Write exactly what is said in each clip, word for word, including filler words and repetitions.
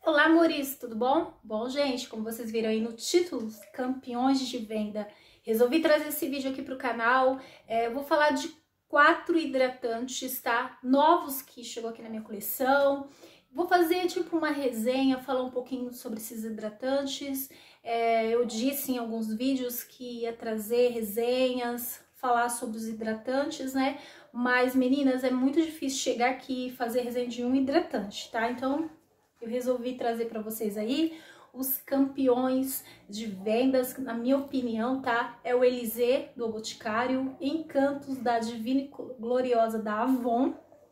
Olá, amores, tudo bom? Bom, gente, como vocês viram aí no título, campeões de venda, resolvi trazer esse vídeo aqui para o canal. É, eu vou falar de quatro hidratantes, tá? Novos que chegou aqui na minha coleção. Vou fazer tipo uma resenha, falar um pouquinho sobre esses hidratantes. É, eu disse em alguns vídeos que ia trazer resenhas, falar sobre os hidratantes, né? Mas, meninas, é muito difícil chegar aqui e fazer resenha de um hidratante, tá? Então, eu resolvi trazer para vocês aí os campeões de vendas, na minha opinião, tá? É o Elysée do Boticário, Encantos da Divina e Gloriosa da Avon,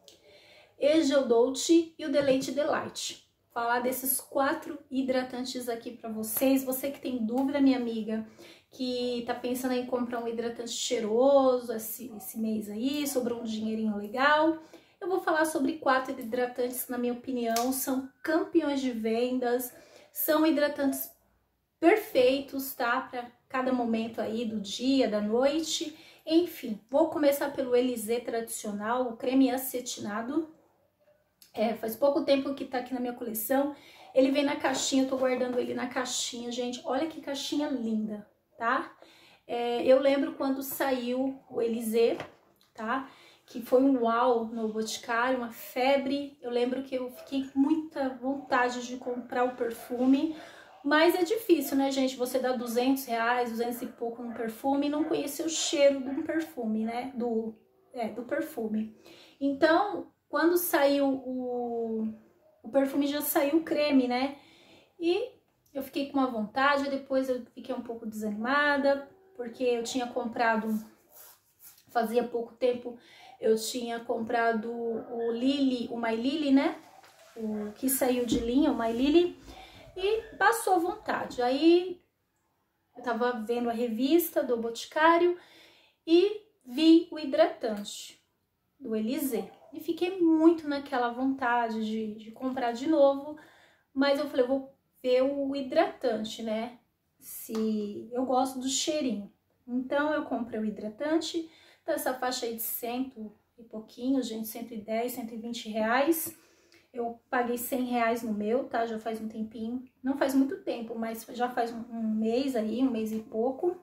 Egel Dolce e o Deleite Delight. Falar desses quatro hidratantes aqui para vocês. Você que tem dúvida, minha amiga, que tá pensando em comprar um hidratante cheiroso esse, esse mês aí, sobrou um dinheirinho legal, eu vou falar sobre quatro hidratantes que, na minha opinião, são campeões de vendas, são hidratantes perfeitos, tá? Para cada momento aí do dia, da noite, enfim. Vou começar pelo Elysée tradicional, o creme acetinado. É, faz pouco tempo que tá aqui na minha coleção. Ele vem na caixinha, eu tô guardando ele na caixinha, gente. Olha que caixinha linda, tá? É, eu lembro quando saiu o Elysée, tá? Que foi um uau no Boticário, uma febre. Eu lembro que eu fiquei com muita vontade de comprar o perfume, mas é difícil, né, gente? Você dá duzentos reais, duzentos e pouco num perfume e não conhecer o cheiro de um perfume, né? Do, é, do perfume. Então, quando saiu o, o perfume, já saiu o creme, né? E eu fiquei com uma vontade, depois eu fiquei um pouco desanimada, porque eu tinha comprado, fazia pouco tempo, eu tinha comprado o Lily, o My Lily, né? O que saiu de linha, o My Lily, e passou vontade. Aí eu tava vendo a revista do Boticário e vi o hidratante do Elysée. E fiquei muito naquela vontade de, de comprar de novo, mas eu falei, eu vou ver o hidratante, né? Se eu gosto do cheirinho. Então eu comprei o hidratante dessa faixa aí de cento e pouquinho, gente, cento e dez, cento e vinte reais. Eu paguei cem reais no meu, tá? Já faz um tempinho. Não faz muito tempo, mas já faz um, um mês aí, um mês e pouco.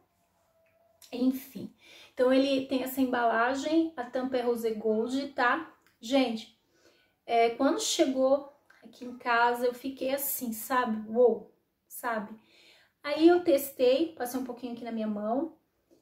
Enfim. Então ele tem essa embalagem, a tampa é rosé gold, tá? Gente, é, quando chegou aqui em casa, eu fiquei assim, sabe? Uou, sabe? Aí eu testei, passei um pouquinho aqui na minha mão.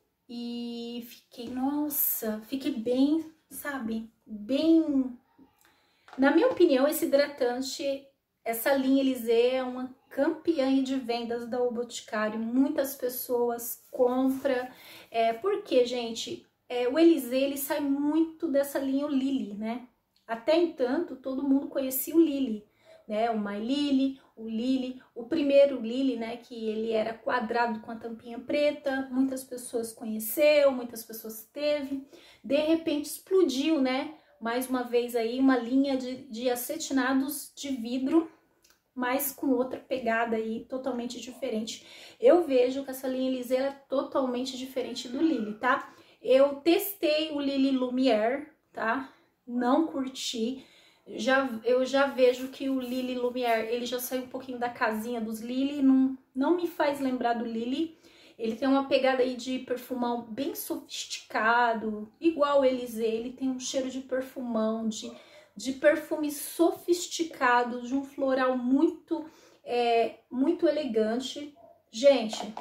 E fiquei, nossa, fiquei bem, sabe, bem... Na minha opinião, esse hidratante, essa linha Elysée é uma campeã de vendas da O Boticário. Muitas pessoas compram. É, porque, gente, é, o Elysée, ele sai muito dessa linha Lily, né? Até entanto, todo mundo conhecia o Lily, né? O My Lily, o Lily, o primeiro Lily, né, que ele era quadrado com a tampinha preta, muitas pessoas conheceu, muitas pessoas teve, de repente explodiu, né, mais uma vez aí uma linha de, de acetinados de vidro, mas com outra pegada aí totalmente diferente. Eu vejo que essa linha Elysée é totalmente diferente do Lily, tá? Eu testei o Lily Lumière, tá? Não curti. Já, eu já vejo que o Lily Lumière, ele já saiu um pouquinho da casinha dos Lily, não, não me faz lembrar do Lily. Ele tem uma pegada aí de perfumão bem sofisticado, igual o Elysée, ele tem um cheiro de perfumão, de, de perfume sofisticado, de um floral muito, é, muito elegante. Gente,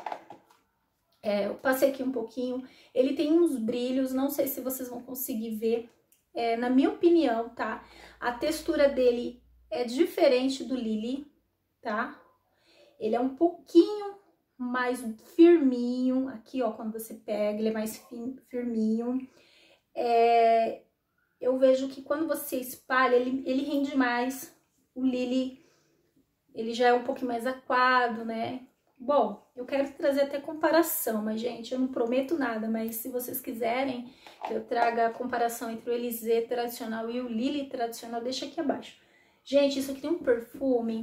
é, eu passei aqui um pouquinho, ele tem uns brilhos, não sei se vocês vão conseguir ver. É, na minha opinião, tá? A textura dele é diferente do Lily, tá? Ele é um pouquinho mais firminho. Aqui, ó, quando você pega, ele é mais firminho. É, eu vejo que quando você espalha, ele, ele rende mais. O Lily, ele já é um pouquinho mais aquado, né? Bom, eu quero trazer até comparação, mas, gente, eu não prometo nada, mas se vocês quiserem que eu traga a comparação entre o Elysée tradicional e o Lily tradicional, deixa aqui abaixo. Gente, isso aqui tem um perfume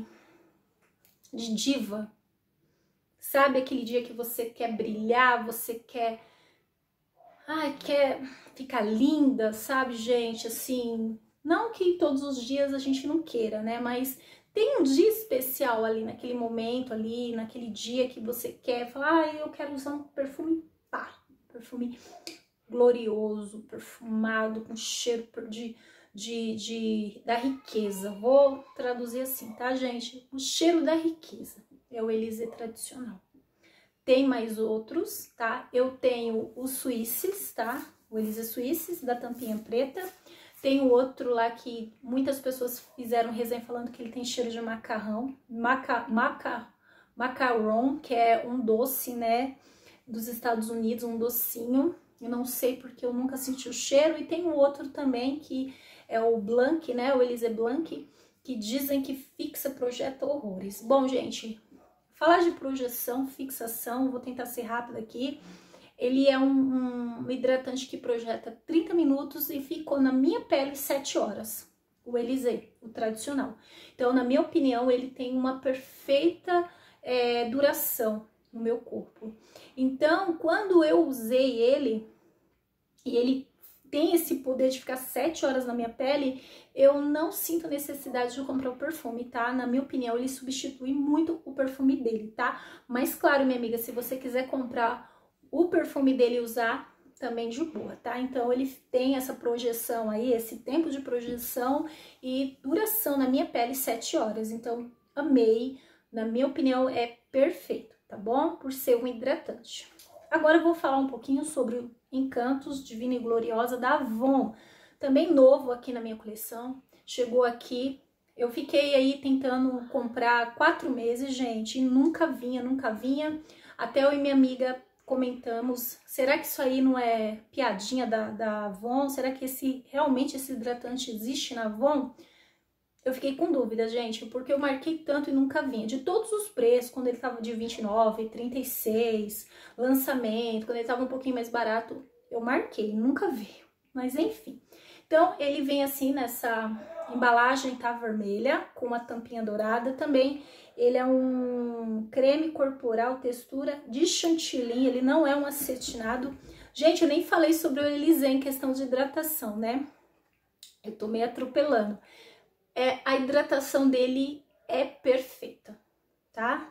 de diva. Sabe aquele dia que você quer brilhar, você quer... Ai, quer ficar linda, sabe, gente? Assim, não que todos os dias a gente não queira, né? Mas tem um dia especial ali, naquele momento ali, naquele dia que você quer falar, ah, eu quero usar um perfume, pá, perfume glorioso, perfumado, com cheiro de, de, de, da riqueza. Vou traduzir assim, tá, gente? O cheiro da riqueza é o Élysée tradicional. Tem mais outros, tá? Eu tenho o Suisses, tá? O Élysée Suisses, da tampinha preta. Tem o outro lá que muitas pessoas fizeram resenha falando que ele tem cheiro de macarrão. Maca, maca, macaron, que é um doce, né? Dos Estados Unidos, um docinho. Eu não sei porque eu nunca senti o cheiro. E tem o outro também que é o Blanc, né? O Élysée Blanc, que dizem que fixa, projeta horrores. Bom, gente, falar de projeção, fixação, vou tentar ser rápida aqui. Ele é um, um hidratante que projeta trinta minutos e ficou na minha pele sete horas. O Élysée, o tradicional. Então, na minha opinião, ele tem uma perfeita é, duração no meu corpo. Então, quando eu usei ele, e ele tem esse poder de ficar sete horas na minha pele, eu não sinto necessidade de comprar o perfume, tá? Na minha opinião, ele substitui muito o perfume dele, tá? Mas claro, minha amiga, se você quiser comprar o perfume dele e usar, também de boa, tá? Então, ele tem essa projeção aí, esse tempo de projeção e duração na minha pele, sete horas. Então, amei. Na minha opinião, é perfeito, tá bom? Por ser um hidratante. Agora eu vou falar um pouquinho sobre o Encantos Divina e Gloriosa da Avon. Também novo aqui na minha coleção. Chegou aqui. Eu fiquei aí tentando comprar quatro meses, gente. E nunca vinha, nunca vinha. Até eu e minha amiga comentamos, será que isso aí não é piadinha da, da Avon? Será que esse, realmente esse hidratante existe na Avon? Eu fiquei com dúvida, gente, porque eu marquei tanto e nunca vinha. De todos os preços, quando ele tava de vinte e nove, trinta e seis, lançamento, quando ele tava um pouquinho mais barato, eu marquei, nunca veio. Mas enfim. Então, ele vem assim nessa embalagem, tá vermelha, com uma tampinha dourada. Também ele é um creme corporal, textura de chantilly, ele não é um acetinado. Gente, eu nem falei sobre o Élysée em questão de hidratação, né? Eu tô meio atropelando. É, a hidratação dele é perfeita, tá?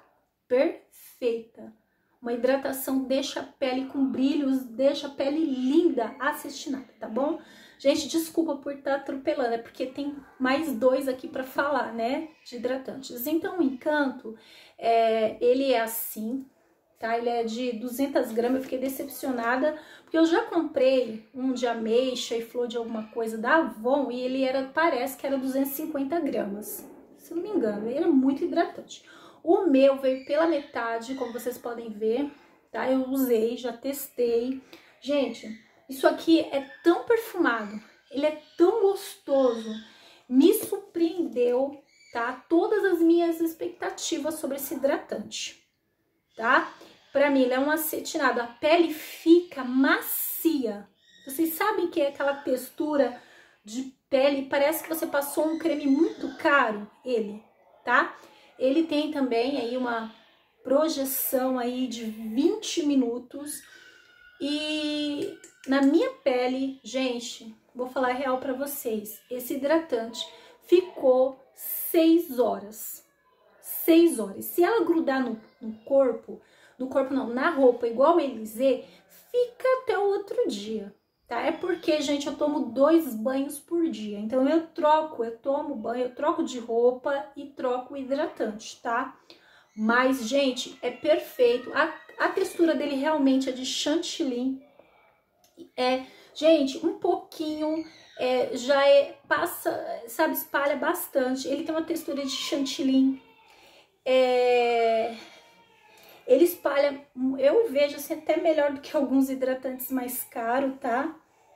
Perfeita. Uma hidratação deixa a pele com brilhos, deixa a pele linda, acetinada, tá bom? Gente, desculpa por estar atropelando, é porque tem mais dois aqui para falar, né? De hidratantes. Então, o Encanto, é, ele é assim, tá? Ele é de duzentas gramas, eu fiquei decepcionada, porque eu já comprei um de ameixa e flor de alguma coisa da Avon, e ele era, parece que era duzentas e cinquenta gramas, se não me engano, ele é muito hidratante. O meu veio pela metade, como vocês podem ver, tá? Eu usei, já testei. Gente, isso aqui é tão perfumado, ele é tão gostoso, me surpreendeu, tá? Todas as minhas expectativas sobre esse hidratante, tá? Pra mim, ele é um acetinado, a pele fica macia. Vocês sabem que é aquela textura de pele, parece que você passou um creme muito caro, ele, tá? Ele tem também aí uma projeção aí de vinte minutos e na minha pele, gente, vou falar real pra vocês, esse hidratante ficou seis horas. Seis horas. Se ela grudar no, no corpo, no corpo não, na roupa, igual o Élysée, fica até o outro dia, tá? É porque, gente, eu tomo dois banhos por dia. Então, eu troco, eu tomo banho, eu troco de roupa e troco o hidratante, tá? Mas, gente, é perfeito. A, a textura dele realmente é de chantilly. É, gente, um pouquinho, é, já é, passa, sabe, espalha bastante. Ele tem uma textura de chantilly. É... Ele espalha, eu vejo assim, até melhor do que alguns hidratantes mais caros, tá?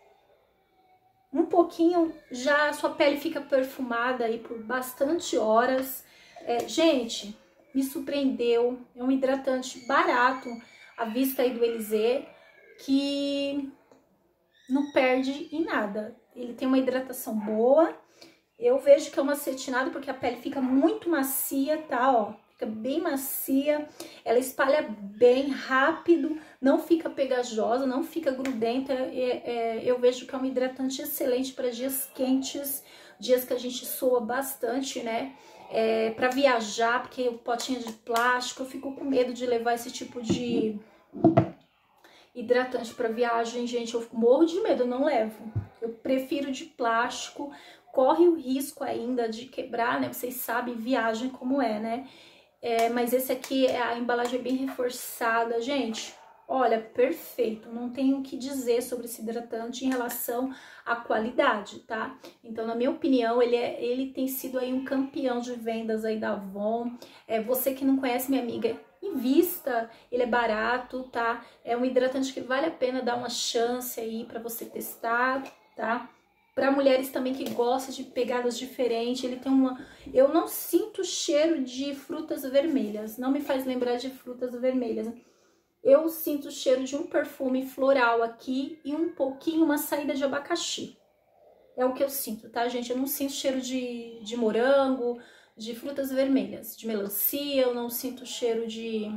Um pouquinho, já a sua pele fica perfumada aí por bastante horas. É, gente, me surpreendeu. É um hidratante barato, à vista aí do Élysée, que não perde em nada. Ele tem uma hidratação boa. Eu vejo que é um acetinado porque a pele fica muito macia, tá, ó. Fica bem macia, ela espalha bem rápido, não fica pegajosa, não fica grudenta. É, é, eu vejo que é um hidratante excelente para dias quentes, dias que a gente soa bastante, né? é, para viajar, porque o potinho é de plástico, eu fico com medo de levar esse tipo de hidratante para viagem, gente, eu morro de medo, eu não levo. Eu prefiro de plástico, corre o risco ainda de quebrar, né? Vocês sabem, viagem como é, né? É, mas esse aqui, a embalagem é bem reforçada, gente. Olha, perfeito, não tenho o que dizer sobre esse hidratante em relação à qualidade, tá? Então, na minha opinião, ele, é, ele tem sido aí um campeão de vendas aí da Avon. É, você que não conhece, minha amiga, invista, ele é barato, tá? É um hidratante que vale a pena dar uma chance aí pra você testar, tá? Para mulheres também que gostam de pegadas diferentes, ele tem uma... Eu não sinto cheiro de frutas vermelhas, não me faz lembrar de frutas vermelhas. Eu sinto o cheiro de um perfume floral aqui e um pouquinho uma saída de abacaxi. É o que eu sinto, tá, gente? Eu não sinto cheiro de, de morango, de frutas vermelhas, de melancia, eu não sinto cheiro de,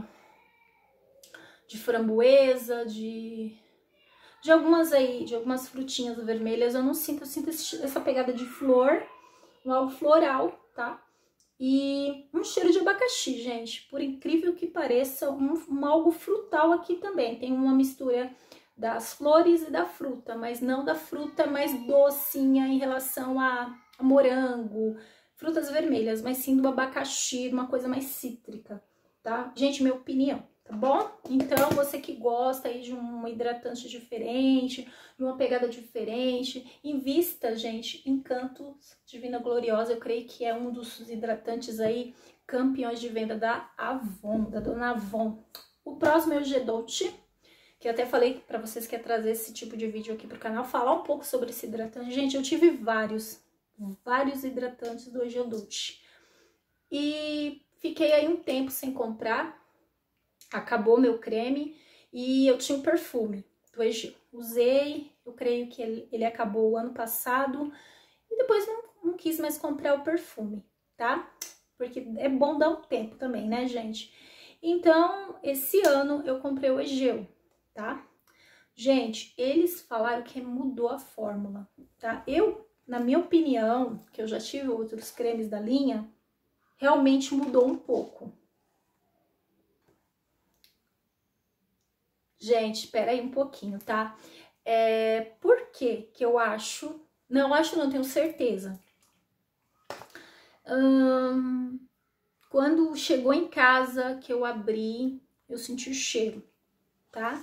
de framboesa, de... De algumas aí, de algumas frutinhas vermelhas, eu não sinto, eu sinto esse, essa pegada de flor, um algo floral, tá? E um cheiro de abacaxi, gente, por incrível que pareça, um, um algo frutal aqui também. Tem uma mistura das flores e da fruta, mas não da fruta mais docinha em relação a, a morango, frutas vermelhas, mas sim do abacaxi, uma coisa mais cítrica, tá? Gente, minha opinião. Tá bom? Então, você que gosta aí de um hidratante diferente, de uma pegada diferente, invista, gente, em Cantos Divina Gloriosa. Eu creio que é um dos hidratantes aí campeões de venda da Avon, da Dona Avon. O próximo é o G-Dolce, que eu até falei pra vocês que ia trazer esse tipo de vídeo aqui pro canal, falar um pouco sobre esse hidratante. Gente, eu tive vários, vários hidratantes do G-Dolce. E fiquei aí um tempo sem comprar. Acabou meu creme e eu tinha um perfume do Egeu. Usei, eu creio que ele, ele acabou o ano passado e depois não, não quis mais comprar o perfume, tá? Porque é bom dar um tempo também, né, gente? Então, esse ano eu comprei o Egeu, tá? Gente, eles falaram que mudou a fórmula, tá? Eu, na minha opinião, que eu já tive outros cremes da linha, realmente mudou um pouco. Gente, espera aí um pouquinho, tá? É, por que que eu acho... Não, acho não, tenho certeza. Hum, quando chegou em casa, que eu abri, eu senti o cheiro, tá?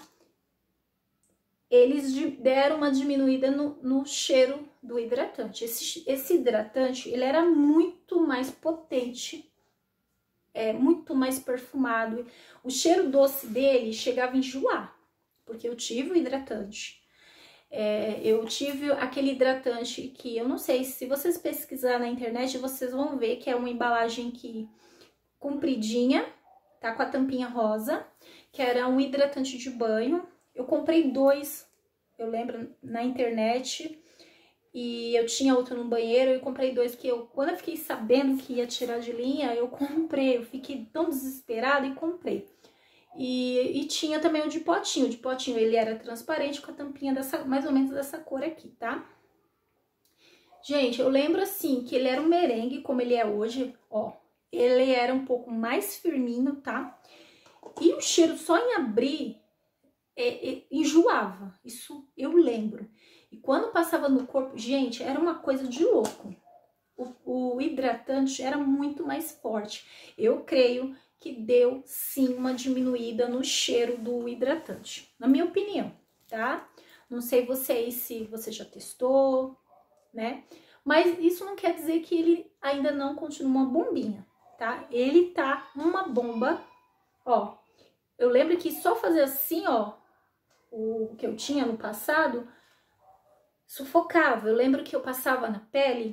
Eles deram uma diminuída no, no cheiro do hidratante. Esse, esse hidratante, ele era muito mais potente, é muito mais perfumado. O cheiro doce dele chegava a enjoar, porque eu tive o hidratante. É, eu tive aquele hidratante que eu não sei, se vocês pesquisar na internet, vocês vão ver que é uma embalagem que compridinha, tá com a tampinha rosa, que era um hidratante de banho. Eu comprei dois, eu lembro, na internet, e eu tinha outro no banheiro, eu comprei dois, que eu, quando eu fiquei sabendo que ia tirar de linha, eu comprei, eu fiquei tão desesperada e comprei. E, e tinha também o de potinho, o de potinho ele era transparente com a tampinha dessa, mais ou menos dessa cor aqui, tá? Gente, eu lembro assim, que ele era um merengue, como ele é hoje, ó, ele era um pouco mais firminho, tá? E o cheiro só em abrir, é, é, enjoava, isso eu lembro. E quando passava no corpo, gente, era uma coisa de louco. O, o hidratante era muito mais forte. Eu creio que deu sim uma diminuída no cheiro do hidratante, na minha opinião, tá? Não sei vocês se você já testou, né? Mas isso não quer dizer que ele ainda não continua uma bombinha, tá? Ele tá uma bomba, ó. Eu lembro que só fazer assim, ó, o que eu tinha no passado, sufocava. Eu lembro que eu passava na pele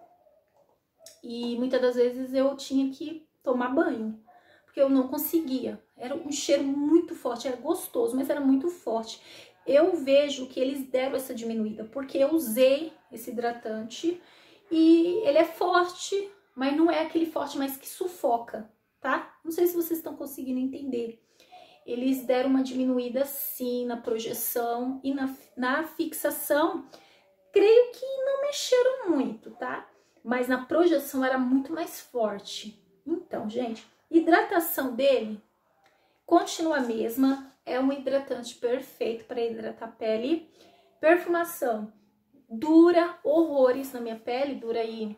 e muitas das vezes eu tinha que tomar banho, porque eu não conseguia. Era um cheiro muito forte, era gostoso, mas era muito forte. Eu vejo que eles deram essa diminuída, porque eu usei esse hidratante e ele é forte, mas não é aquele forte mais que sufoca, tá? Não sei se vocês estão conseguindo entender. Eles deram uma diminuída sim na projeção e na, na fixação. Creio que não mexeram muito, tá? mas na projeção era muito mais forte. Então, gente, hidratação dele continua a mesma, é um hidratante perfeito para hidratar a pele. Perfumação, dura horrores na minha pele, dura aí,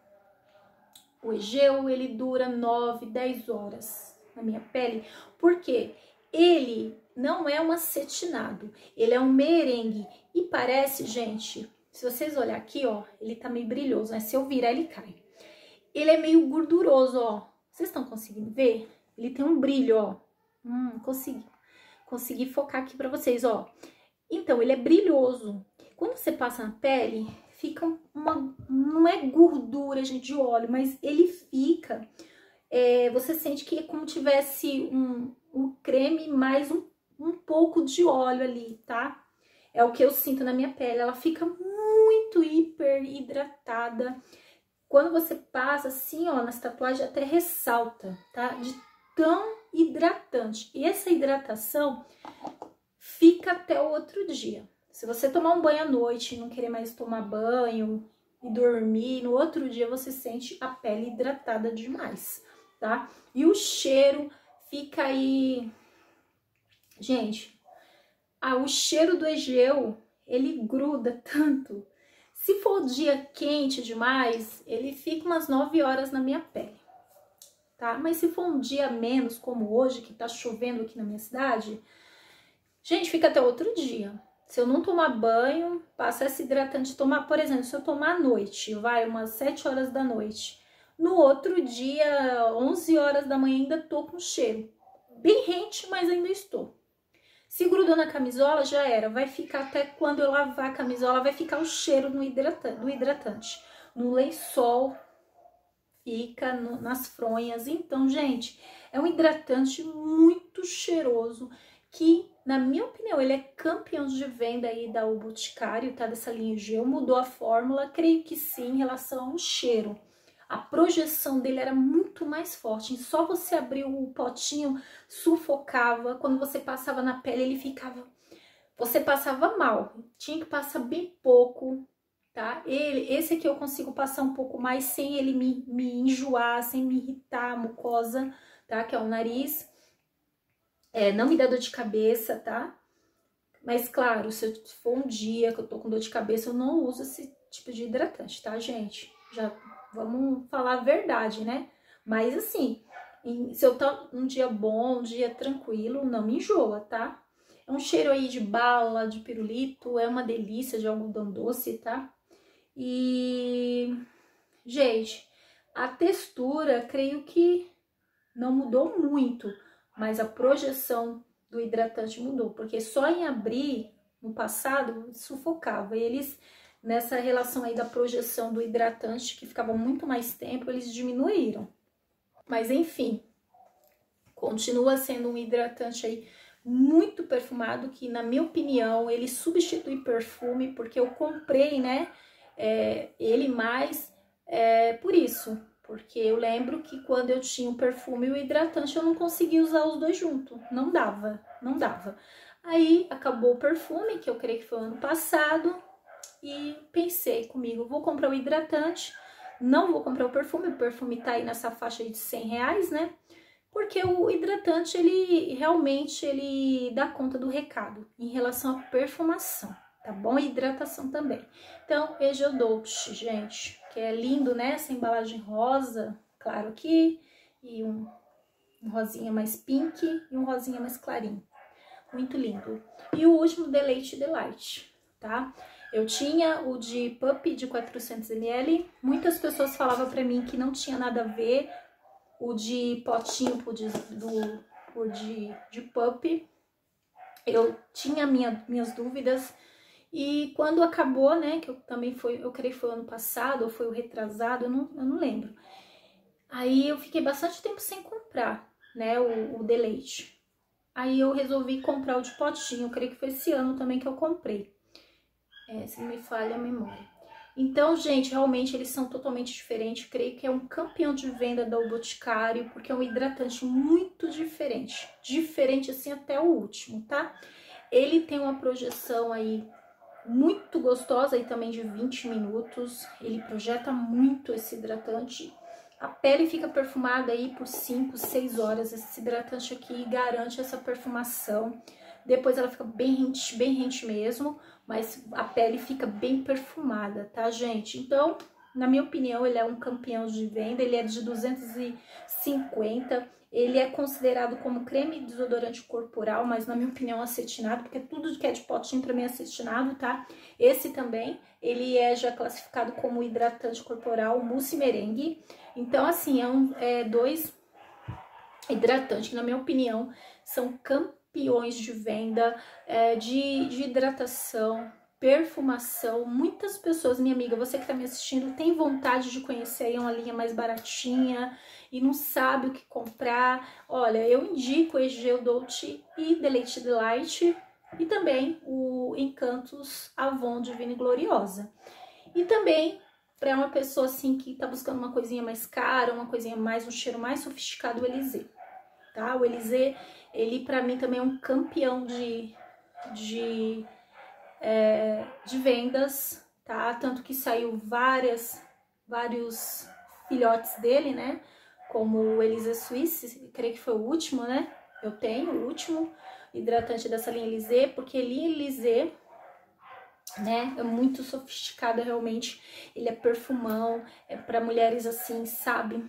o Egeu, ele dura nove, dez horas na minha pele, porque ele não é um acetinado, ele é um merengue e parece, gente, se vocês olhar aqui, ó, ele tá meio brilhoso, né? Se eu virar, ele cai. Ele é meio gorduroso, ó. Vocês estão conseguindo ver? Ele tem um brilho, ó. Hum, consegui. Consegui focar aqui pra vocês, ó. Então, ele é brilhoso. Quando você passa na pele, fica uma... Não é gordura, gente, de óleo, mas ele fica... É, você sente que é como tivesse um, um creme mais um, um pouco de óleo ali, tá? É o que eu sinto na minha pele. Ela fica muito hiper hidratada. Quando você passa assim, ó, nas tatuagens até ressalta, tá? De tão hidratante. E essa hidratação fica até o outro dia. Se você tomar um banho à noite e não querer mais tomar banho e dormir, no outro dia você sente a pele hidratada demais, tá? E o cheiro fica aí... Gente, ah, o cheiro do Egeu, ele gruda tanto. Se for dia quente demais, ele fica umas nove horas na minha pele, tá? Mas se for um dia menos, como hoje, que tá chovendo aqui na minha cidade, gente, fica até outro dia. Se eu não tomar banho, passa esse hidratante, tomar, por exemplo, se eu tomar à noite, vai umas sete horas da noite, no outro dia, onze horas da manhã, ainda tô com cheiro. Bem rente, mas ainda estou. Se grudou na camisola, já era. Vai ficar até quando eu lavar a camisola, vai ficar o cheiro no hidratante, do hidratante. No lençol, fica no, nas fronhas. Então, gente, é um hidratante muito cheiroso que, na minha opinião, ele é campeão de venda aí da O Boticário, tá? Dessa linha Egeu. Mudou a fórmula, creio que sim, em relação ao cheiro. A projeção dele era muito mais forte. Só você abrir o potinho, sufocava. Quando você passava na pele, ele ficava... Você passava mal. Tinha que passar bem pouco, tá? Ele, esse aqui eu consigo passar um pouco mais sem ele me, me enjoar, sem me irritar a mucosa, tá? Que é o nariz. É, não me dá dor de cabeça, tá? Mas, claro, se for um dia que eu tô com dor de cabeça, eu não uso esse tipo de hidratante, tá, gente? Já... Vamos falar a verdade, né? Mas assim, se eu tô um dia bom, um dia tranquilo, não me enjoa, tá? É um cheiro aí de bala, de pirulito, é uma delícia de algodão doce, tá? E, gente, a textura, creio que não mudou muito, mas a projeção do hidratante mudou, porque só em abrir, no passado, sufocava. E eles... Nessa relação aí da projeção do hidratante, que ficava muito mais tempo, eles diminuíram. Mas enfim, continua sendo um hidratante aí muito perfumado, que na minha opinião, ele substitui perfume, porque eu comprei, né, é, ele mais é, por isso. Porque eu lembro que quando eu tinha o perfume e o hidratante, eu não conseguia usar os dois juntos. Não dava, não dava. Aí acabou o perfume, que eu creio que foi ano passado. E pensei comigo, vou comprar o hidratante, não vou comprar o perfume, o perfume tá aí nessa faixa aí de cem reais, né? Porque o hidratante, ele realmente, ele dá conta do recado em relação à perfumação, tá bom? E hidratação também. Então, Egeu Dolce, gente, que é lindo, né? Essa embalagem rosa, claro aqui, e um, um rosinha mais pink e um rosinha mais clarinho. Muito lindo. E o último, Deleite Delight, tá? Eu tinha o de Pup de quatrocentos mililitros, muitas pessoas falavam pra mim que não tinha nada a ver o de potinho por de, do, por de, de Pup. Eu tinha minha, minhas dúvidas e quando acabou, né, que eu também foi, eu creio que foi ano passado ou foi o retrasado, eu não, eu não lembro. Aí eu fiquei bastante tempo sem comprar, né, o, o Deleite. Aí eu resolvi comprar o de potinho, eu creio que foi esse ano também que eu comprei. É, se não me falha a memória. Então, gente, realmente eles são totalmente diferentes. Creio que é um campeão de venda da O Boticário, porque é um hidratante muito diferente. Diferente, assim, até o último, tá? Ele tem uma projeção aí muito gostosa e também de vinte minutos. Ele projeta muito esse hidratante. A pele fica perfumada aí por cinco, seis horas. Esse hidratante aqui garante essa perfumação. Depois ela fica bem rente, bem rente mesmo, mas a pele fica bem perfumada, tá, gente? Então, na minha opinião, ele é um campeão de venda. Ele é de duzentos e cinquenta. Ele é considerado como creme desodorante corporal, mas na minha opinião acetinado, porque tudo que é de potinho pra mim é acetinado, tá? Esse também, ele é já classificado como hidratante corporal mousse merengue. Então, assim, é, um, é dois hidratantes que, na minha opinião, são campeões de venda, é, de, de hidratação, perfumação. Muitas pessoas, minha amiga, você que tá me assistindo, tem vontade de conhecer aí uma linha mais baratinha e não sabe o que comprar. Olha, eu indico o Egeu Dolce e Deleite Delight e também o Encantos Avon Divina e Gloriosa. E também, para uma pessoa assim que tá buscando uma coisinha mais cara, uma coisinha mais, um cheiro mais sofisticado, o Elysée, tá? O Elysée, ele para mim também é um campeão de... de É, de vendas, tá? Tanto que saiu várias, vários filhotes dele, né? Como o Elysée Suisse, creio que foi o último, né? Eu tenho o último hidratante dessa linha Elysée, porque a linha Elysée, né, é muito sofisticada realmente. Ele é perfumão, é para mulheres assim, sabe?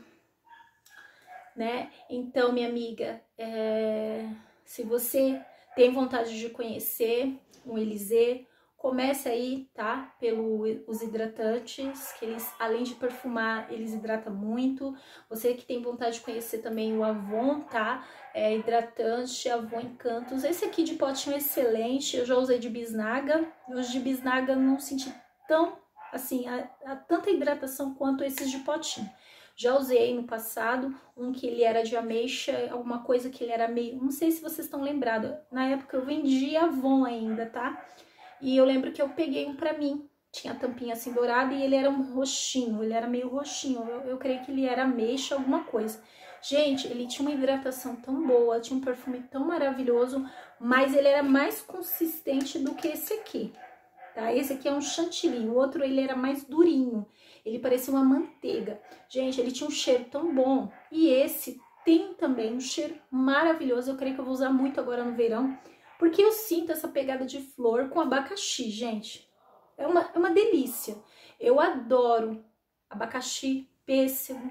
Né? Então, minha amiga, é... se você tem vontade de conhecer o Elysée, comece aí, tá? Pelos hidratantes, que eles, além de perfumar, eles hidratam muito. Você que tem vontade de conhecer também o Avon, tá? É hidratante, Avon Encantos. Esse aqui de potinho é excelente, eu já usei de bisnaga. Os de bisnaga não senti tão, assim, a, a tanta hidratação quanto esses de potinho. Já usei no passado um que ele era de ameixa, alguma coisa que ele era meio... Não sei se vocês estão lembrados. Na época eu vendia Avon ainda, tá? E eu lembro que eu peguei um pra mim. Tinha a tampinha assim dourada e ele era um roxinho. Ele era meio roxinho. Eu, eu creio que ele era ameixa, alguma coisa. Gente, ele tinha uma hidratação tão boa, tinha um perfume tão maravilhoso, mas ele era mais consistente do que esse aqui. Tá? Esse aqui é um chantilly, o outro ele era mais durinho, ele parecia uma manteiga. Gente, ele tinha um cheiro tão bom. E esse tem também um cheiro maravilhoso, eu creio que eu vou usar muito agora no verão, porque eu sinto essa pegada de flor com abacaxi, gente. É uma, é uma delícia. Eu adoro abacaxi, pêssego,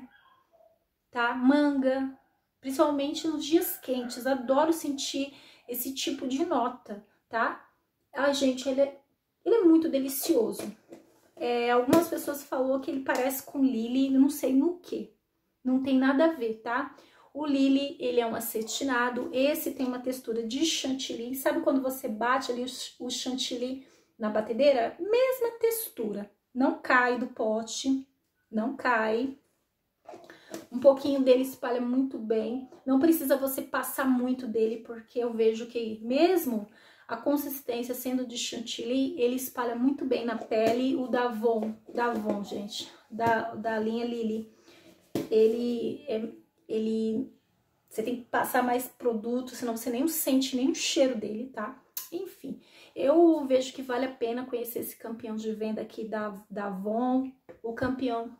tá? Manga, principalmente nos dias quentes. Adoro sentir esse tipo de nota, tá? Ai, gente, ele é... Ele é muito delicioso. É, algumas pessoas falaram que ele parece com Lily, não sei no que. Não tem nada a ver, tá? O Lily, ele é um acetinado. Esse tem uma textura de chantilly. Sabe quando você bate ali o, o chantilly na batedeira? Mesma textura. Não cai do pote. Não cai. Um pouquinho dele espalha muito bem. Não precisa você passar muito dele, porque eu vejo que mesmo... a consistência sendo de chantilly, ele espalha muito bem na pele. O da Avon, da Avon, gente, da, da linha Lily, ele, é, ele, você tem que passar mais produto, senão você nem sente nem o cheiro dele, tá? Enfim, eu vejo que vale a pena conhecer esse campeão de venda aqui da, da Avon, o campeão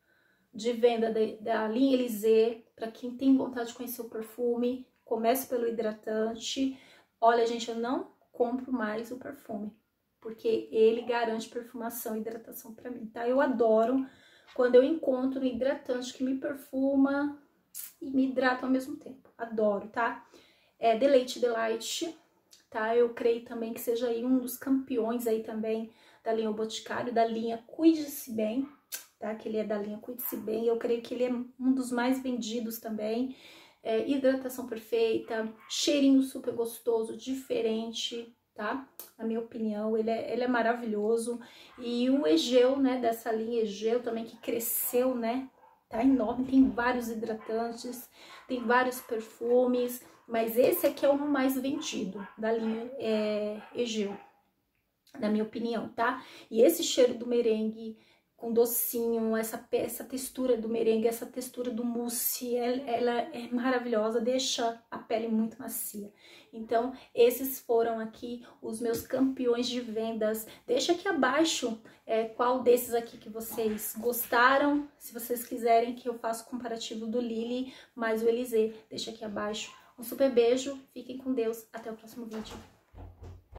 de venda de, da linha Elysée. Para quem tem vontade de conhecer o perfume, comece pelo hidratante. Olha, gente, eu não compro mais o perfume, porque ele garante perfumação e hidratação pra mim, tá? Eu adoro quando eu encontro um hidratante que me perfuma e me hidrata ao mesmo tempo. Adoro, tá? É Deleite Delight, tá? Eu creio também que seja aí um dos campeões aí também da linha O Boticário, da linha Cuide-se Bem, tá? Que ele é da linha Cuide-se Bem. Eu creio que ele é um dos mais vendidos também. É, hidratação perfeita, cheirinho super gostoso, diferente, tá? Na minha opinião, ele é, ele é maravilhoso. E o Egeu, né, dessa linha Egeu também, que cresceu, né? Tá enorme, tem vários hidratantes, tem vários perfumes, mas esse aqui é o mais vendido da linha é, Egeu, na minha opinião, tá? E esse cheiro do merengue com docinho, essa, essa textura do merengue, essa textura do mousse, ela, ela é maravilhosa, deixa a pele muito macia. Então, esses foram aqui os meus campeões de vendas. Deixa aqui abaixo é, qual desses aqui que vocês gostaram. Se vocês quiserem que eu faça o comparativo do Lily mais o Elysée, deixa aqui abaixo. Um super beijo, fiquem com Deus, até o próximo vídeo.